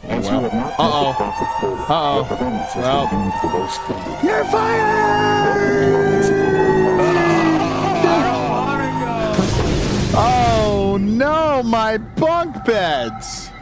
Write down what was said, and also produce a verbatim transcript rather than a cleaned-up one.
Well, uh-oh. Uh-oh. Well, you're fired! Oh, no, my bunk beds!